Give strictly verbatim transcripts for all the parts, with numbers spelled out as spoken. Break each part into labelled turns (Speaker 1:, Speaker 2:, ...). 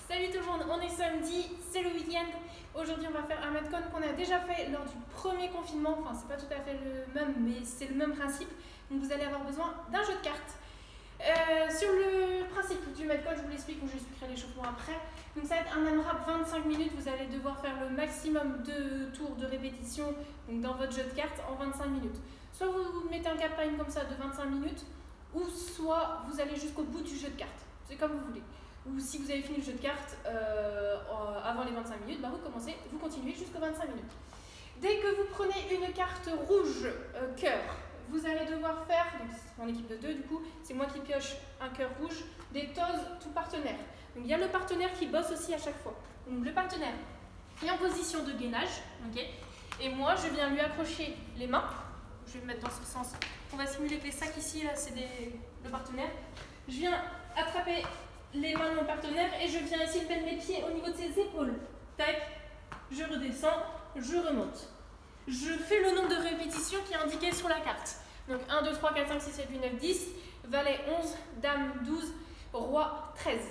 Speaker 1: Salut tout le monde, on est samedi, c'est le week-end. Aujourd'hui on va faire un Metcon qu'on a déjà fait lors du premier confinement. Enfin c'est pas tout à fait le même, mais c'est le même principe. Donc vous allez avoir besoin d'un jeu de cartes. Euh, sur le principe du Metcon, je vous l'explique, ou je expliquerai l'échauffement après. Donc ça va être un AMRAP vingt-cinq minutes, vous allez devoir faire le maximum de tours de répétition donc dans votre jeu de cartes en vingt-cinq minutes. Soit vous mettez un cap time comme ça de vingt-cinq minutes, ou soit vous allez jusqu'au bout du jeu de cartes. C'est comme vous voulez. Ou si vous avez fini le jeu de cartes euh, avant les vingt-cinq minutes, bah vous commencez, vous continuez jusqu'aux vingt-cinq minutes. Dès que vous prenez une carte rouge euh, cœur, vous allez devoir faire, donc c'est en équipe de deux du coup, c'est moi qui pioche un cœur rouge, des toes tout partenaire. Donc il y a le partenaire qui bosse aussi à chaque fois. Donc le partenaire est en position de gainage, ok, et moi je viens lui accrocher les mains. Je vais me mettre dans ce sens. On va simuler que les sacs ici, là, c'est des... le partenaire. Je viens attraper les mains de mon partenaire et je viens essayer de mettre mes pieds au niveau de ses épaules. Tac, je redescends, je remonte. Je fais le nombre de répétitions qui est indiqué sur la carte. Donc un, deux, trois, quatre, cinq, six, sept, huit, neuf, dix, valet onze, dame douze, roi treize.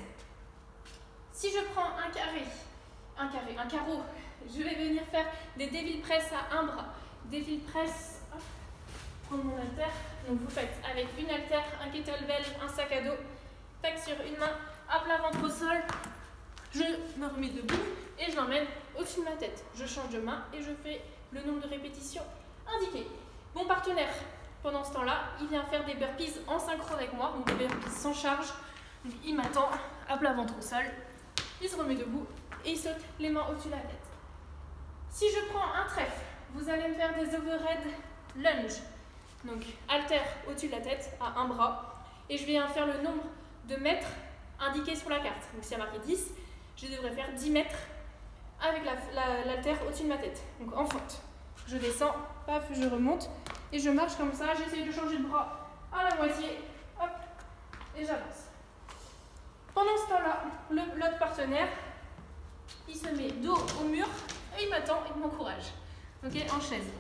Speaker 1: Si je prends un carré, un carré, un carreau, je vais venir faire des devil press à un bras. Devil press, hop, prendre mon haltère. Donc vous faites avec une haltère, un kettlebell, un sac à dos, tac sur une main, à plat ventre au sol, je me remets debout et je l'emmène au-dessus de ma tête. Je change de main et je fais le nombre de répétitions indiqué. Mon partenaire, pendant ce temps-là, il vient faire des burpees en synchro avec moi, donc des burpees sans charge. Donc il m'attend à plat ventre au sol, il se remet debout et il saute les mains au-dessus de la tête. Si je prends un trèfle, vous allez me faire des overhead lunge. Donc haltère au-dessus de la tête à un bras et je viens faire le nombre de mètres indiqués sur la carte. Donc s'il y a marqué dix, je devrais faire dix mètres avec l'haltère la, la, au-dessus de ma tête. Donc en fente. Je descends, paf, je remonte et je marche comme ça. J'essaie de changer de bras à la moitié, hop, et j'avance. Pendant ce temps-là, l'autre partenaire, il se met dos au mur et il m'attend, il m'encourage. Ok, en chaise.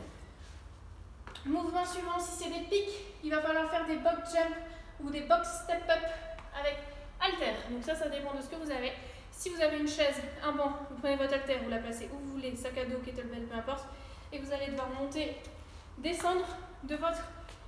Speaker 1: Mouvement suivant, si c'est des pics, il va falloir faire des box jump ou des box step up avec haltère. Donc ça, ça dépend de ce que vous avez. Si vous avez une chaise, un banc, vous prenez votre haltère, vous la placez où vous voulez, sac à dos, kettlebell, peu importe, et vous allez devoir monter, descendre de votre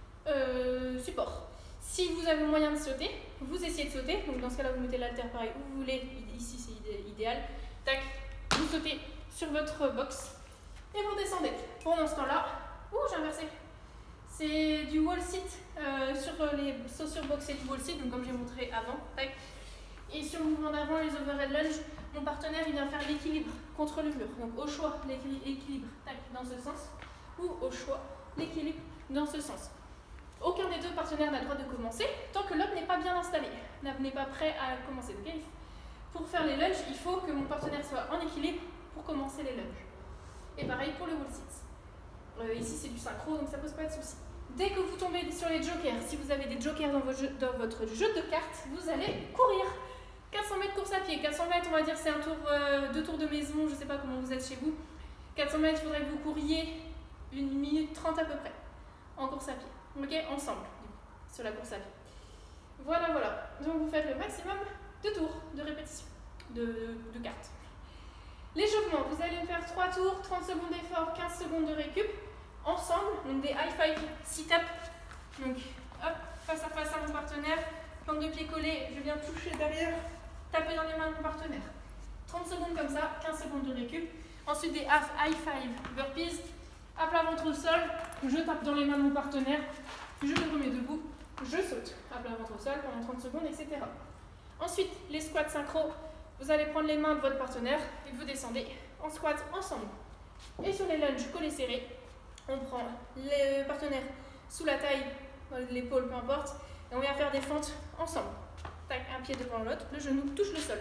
Speaker 1: euh, support. Si vous avez le moyen de sauter, vous essayez de sauter. Donc dans ce cas-là, vous mettez l'haltère pareil où vous voulez. Ici, c'est idéal. Tac, vous sautez sur votre box et vous descendez. Pendant ce temps-là, ouh, j'ai inversé. C'est du wall sit, euh, sur les sauts sur box c'est du wall sit, donc comme j'ai montré avant, tac. Et sur le mouvement d'avant, les overhead lunge, mon partenaire il vient faire l'équilibre contre le mur. Donc au choix, l'équilibre, tac, dans ce sens, ou au choix, l'équilibre dans ce sens. Aucun des deux partenaires n'a le droit de commencer tant que l'autre n'est pas bien installé, n'est pas prêt à commencer. Donc, pour faire les lunges, il faut que mon partenaire soit en équilibre pour commencer les lunges. Et pareil pour le wall sit. Euh, ici c'est du synchro, donc ça pose pas de soucis. Dès que vous tombez sur les jokers, si vous avez des jokers dans votre jeu, dans votre jeu de cartes, vous allez courir. quatre cents mètres course à pied. quatre cents mètres, on va dire c'est un tour, euh, deux tours de maison, je sais pas comment vous êtes chez vous. quatre cents mètres, il faudrait que vous couriez une minute trente à peu près en course à pied. Ok, ensemble, sur la course à pied. Voilà, voilà. Donc vous faites le maximum de tours de répétition de, de, de cartes. L'échauffement, vous allez me faire trois tours, trente secondes d'effort, quinze secondes de récup, ensemble, donc des high five sit-up. Donc, hop, face à face à mon partenaire, plante de pied collé, je viens toucher derrière, taper dans les mains de mon partenaire. trente secondes comme ça, quinze secondes de récup. Ensuite, des half high five burpees, à plat ventre au sol, je tape dans les mains de mon partenaire, je me remets debout, je saute à plat ventre au sol pendant trente secondes, et cetera. Ensuite, les squats synchro. Vous allez prendre les mains de votre partenaire et vous descendez en squat ensemble. Et sur les lunges collés serrés, on prend les partenaires sous la taille, l'épaule, peu importe, et on vient faire des fentes ensemble. Tac, un pied devant l'autre, le genou touche le sol.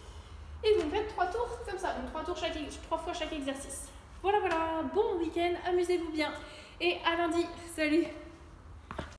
Speaker 1: Et vous faites trois tours comme ça, donc trois tours chaque, trois fois chaque exercice. Voilà, voilà, bon week-end, amusez-vous bien. Et à lundi, salut!